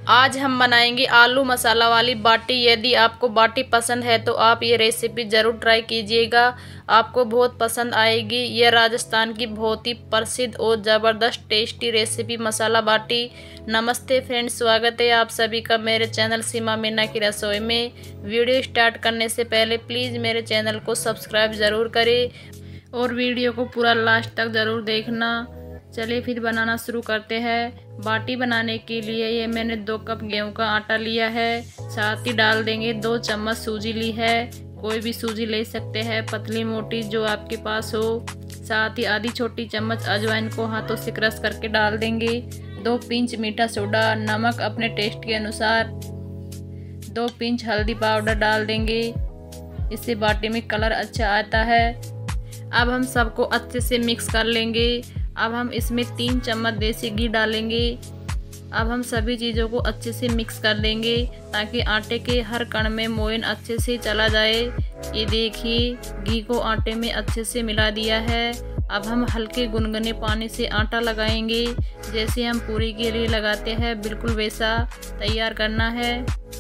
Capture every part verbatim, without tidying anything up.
आज हम बनाएंगे आलू मसाला वाली बाटी। यदि आपको बाटी पसंद है तो आप ये रेसिपी ज़रूर ट्राई कीजिएगा, आपको बहुत पसंद आएगी। यह राजस्थान की बहुत ही प्रसिद्ध और ज़बरदस्त टेस्टी रेसिपी मसाला बाटी। नमस्ते फ्रेंड्स, स्वागत है आप सभी का मेरे चैनल सीमा मीना की रसोई में। वीडियो स्टार्ट करने से पहले प्लीज़ मेरे चैनल को सब्सक्राइब ज़रूर करें और वीडियो को पूरा लास्ट तक ज़रूर देखना। चलिए फिर बनाना शुरू करते हैं। बाटी बनाने के लिए ये मैंने दो कप गेहूं का आटा लिया है, साथ ही डाल देंगे दो चम्मच सूजी ली है। कोई भी सूजी ले सकते हैं, पतली मोटी जो आपके पास हो। साथ ही आधी छोटी चम्मच अजवाइन को हाथों से क्रश करके डाल देंगे। दो पिंच मीठा सोडा, नमक अपने टेस्ट के अनुसार, दो पिंच हल्दी पाउडर डाल देंगे। इससे बाटी में कलर अच्छा आता है। अब हम सबको अच्छे से मिक्स कर लेंगे। अब हम इसमें तीन चम्मच देसी घी डालेंगे। अब हम सभी चीज़ों को अच्छे से मिक्स कर देंगे ताकि आटे के हर कण में मोयन अच्छे से चला जाए। ये देखिए, घी को आटे में अच्छे से मिला दिया है। अब हम हल्के गुनगुने पानी से आटा लगाएंगे, जैसे हम पूरी के लिए लगाते हैं बिल्कुल वैसा तैयार करना है।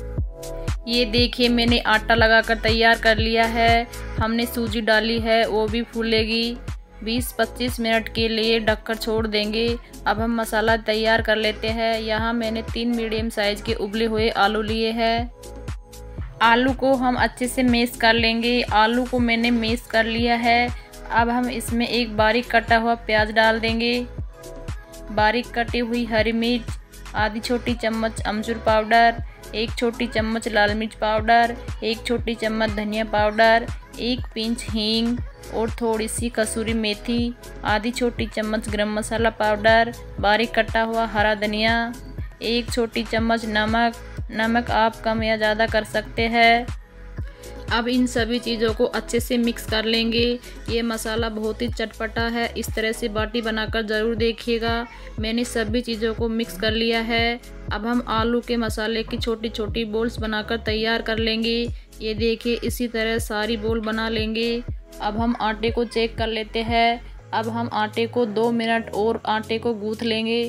ये देखिए, मैंने आटा लगाकर तैयार कर लिया है। हमने सूजी डाली है, वो भी फूलेगी। बीस पच्चीस मिनट के लिए ढककर छोड़ देंगे। अब हम मसाला तैयार कर लेते हैं। यहाँ मैंने तीन मीडियम साइज के उबले हुए आलू लिए हैं। आलू को हम अच्छे से मैश कर लेंगे। आलू को मैंने मैश कर लिया है। अब हम इसमें एक बारीक कटा हुआ प्याज डाल देंगे, बारीक कटी हुई हरी मिर्च, आधी छोटी चम्मच अमचूर पाउडर, एक छोटी चम्मच लाल मिर्च पाउडर, एक छोटी चम्मच धनिया पाउडर, एक पिंच हींग और थोड़ी सी कसूरी मेथी, आधी छोटी चम्मच गरम मसाला पाउडर, बारीक कटा हुआ हरा धनिया, एक छोटी चम्मच नमक। नमक आप कम या ज़्यादा कर सकते हैं। अब इन सभी चीज़ों को अच्छे से मिक्स कर लेंगे। ये मसाला बहुत ही चटपटा है, इस तरह से बाटी बनाकर ज़रूर देखिएगा। मैंने सभी चीज़ों को मिक्स कर लिया है। अब हम आलू के मसाले की छोटी छोटी बोल्स बनाकर तैयार कर लेंगे। ये देखिए, इसी तरह सारी बोल बना लेंगे। अब हम आटे को चेक कर लेते हैं। अब हम आटे को दो मिनट और आटे को गूँथ लेंगे।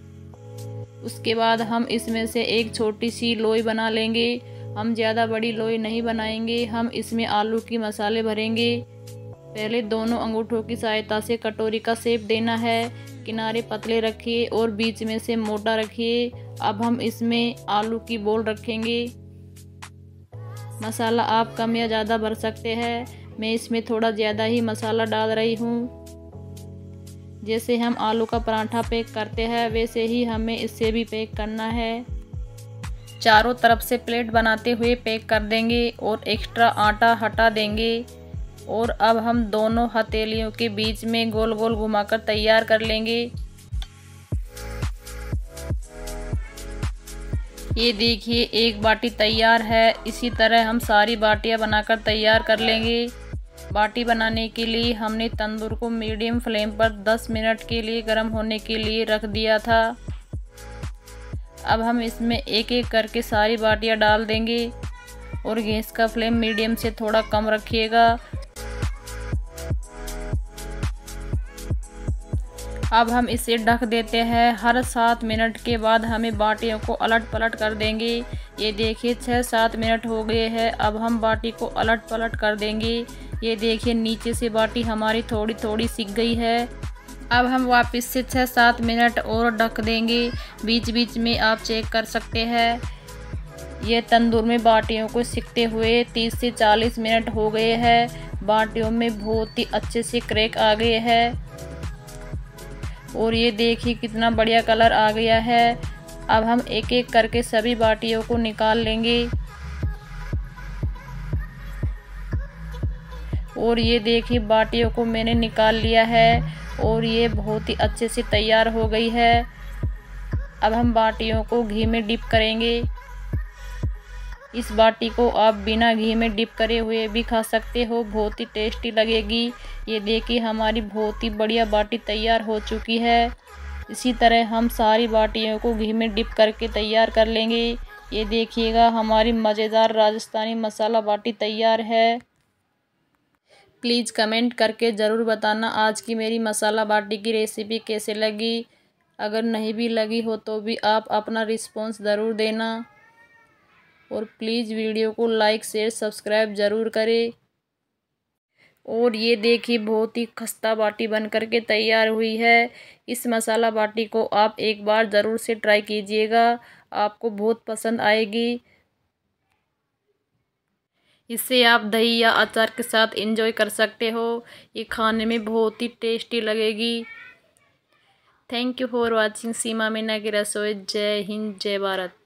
उसके बाद हम इसमें से एक छोटी सी लोई बना लेंगे। हम ज़्यादा बड़ी लोई नहीं बनाएंगे, हम इसमें आलू की मसाले भरेंगे। पहले दोनों अंगूठों की सहायता से कटोरी का शेप देना है। किनारे पतले रखिए और बीच में से मोटा रखिए। अब हम इसमें आलू की बोल रखेंगे। मसाला आप कम या ज़्यादा भर सकते हैं। मैं इसमें थोड़ा ज़्यादा ही मसाला डाल रही हूँ। जैसे हम आलू का पराठा पैक करते हैं वैसे ही हमें इसे भी पैक करना है। चारों तरफ से प्लेट बनाते हुए पैक कर देंगे और एक्स्ट्रा आटा हटा देंगे। और अब हम दोनों हथेलियों के बीच में गोल गोल घुमाकर तैयार कर लेंगे। ये देखिए, एक बाटी तैयार है। इसी तरह हम सारी बाटियां बनाकर तैयार कर लेंगे। बाटी बनाने के लिए हमने तंदूर को मीडियम फ्लेम पर दस मिनट के लिए गर्म होने के लिए रख दिया था। अब हम इसमें एक एक करके सारी बाटियां डाल देंगे और गैस का फ्लेम मीडियम से थोड़ा कम रखिएगा। अब हम इसे ढक देते हैं। हर सात मिनट के बाद हमें बाटियों को अलट पलट कर देंगे। ये देखिए, छः सात मिनट हो गए हैं। अब हम बाटी को अलट पलट कर देंगे। ये देखिए, नीचे से बाटी हमारी थोड़ी थोड़ी सिक गई है। अब हम वापस से छः सात मिनट और ढक देंगे। बीच बीच में आप चेक कर सकते हैं। ये तंदूर में बाटियों को सिकते हुए तीस से चालीस मिनट हो गए हैं। बाटियों में बहुत ही अच्छे से क्रैक आ गए हैं और ये देखिए कितना बढ़िया कलर आ गया है। अब हम एक एक करके सभी बाटियों को निकाल लेंगे। और ये देखिए, बाटियों को मैंने निकाल लिया है और ये बहुत ही अच्छे से तैयार हो गई है। अब हम बाटियों को घी में डिप करेंगे। इस बाटी को आप बिना घी में डिप करे हुए भी खा सकते हो, बहुत ही टेस्टी लगेगी। ये देखिए, हमारी बहुत ही बढ़िया बाटी तैयार हो चुकी है। इसी तरह हम सारी बाटियों को घी में डिप करके तैयार कर लेंगे। ये देखिएगा, हमारी मज़ेदार राजस्थानी मसाला बाटी तैयार है। प्लीज़ कमेंट करके ज़रूर बताना आज की मेरी मसाला बाटी की रेसिपी कैसे लगी। अगर नहीं भी लगी हो तो भी आप अपना रिस्पॉन्स ज़रूर देना और प्लीज़ वीडियो को लाइक शेयर सब्सक्राइब ज़रूर करें। और ये देखिए बहुत ही खस्ता बाटी बन करके तैयार हुई है। इस मसाला बाटी को आप एक बार ज़रूर से ट्राई कीजिएगा, आपको बहुत पसंद आएगी। इसे आप दही या अचार के साथ एंजॉय कर सकते हो। ये खाने में बहुत ही टेस्टी लगेगी। Thank you for watching Seema Meena की रसोई। जय हिंद, जय भारत।